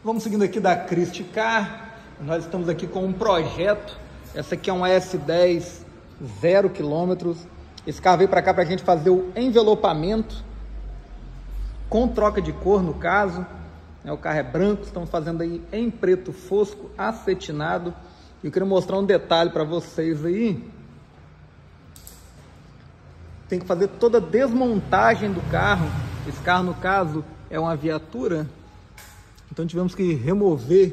Vamos seguindo aqui da Cristicar. Nós estamos aqui com um projeto. Essa aqui é uma S10 0 km. Esse carro veio para cá para a gente fazer o envelopamento com troca de cor, no caso. O carro é branco, estamos fazendo aí em preto fosco, acetinado. Eu queria mostrar um detalhe para vocês aí. Tem que fazer toda a desmontagem do carro. Esse carro, no caso, é uma viatura. Então tivemos que remover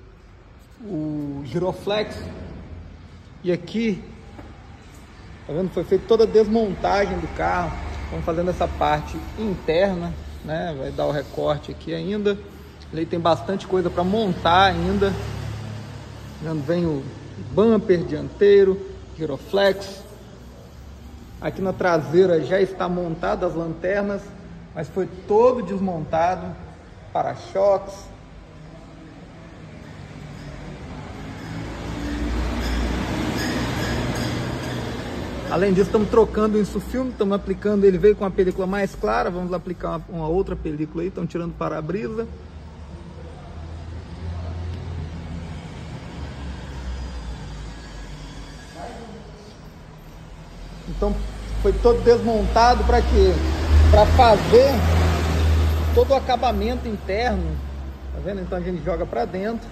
o giroflex. E aqui, tá vendo? Foi feita toda a desmontagem do carro. Estamos fazendo essa parte interna, né? Vai dar o recorte aqui ainda. Ele tem bastante coisa para montar ainda. Vem o bumper dianteiro, giroflex. Aqui na traseira já está montada as lanternas, mas foi todo desmontado. Para-choques. Além disso, estamos trocando o insufilme, estamos aplicando, ele veio com uma película mais clara, vamos aplicar uma outra película aí, estamos tirando o para-brisa. Então foi todo desmontado para quê? Para fazer todo o acabamento interno, tá vendo? Então a gente joga para dentro,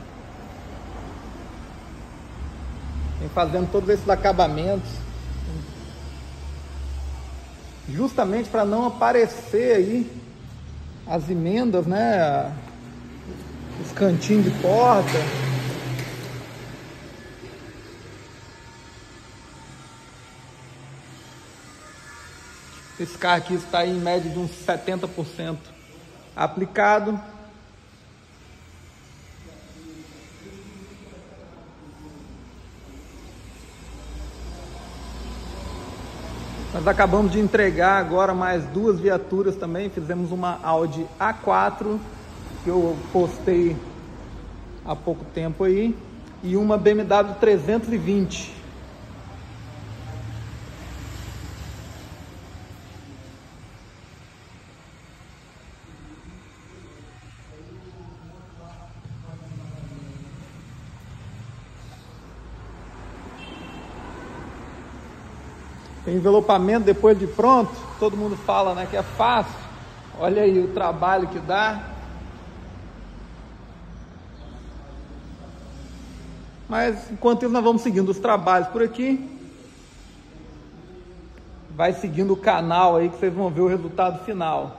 vem fazendo todos esses acabamentos, justamente para não aparecer aí as emendas, né? Os cantinhos de porta. Esse carro aqui está aí em média de uns 70% aplicado. Nós acabamos de entregar agora mais duas viaturas também. Fizemos uma Audi A4, que eu postei há pouco tempo aí, e uma BMW 320. Envelopamento depois de pronto, todo mundo fala, né, que é fácil. Olha aí o trabalho que dá. Mas enquanto isso, nós vamos seguindo os trabalhos por aqui. Vai seguindo o canal aí que vocês vão ver o resultado final.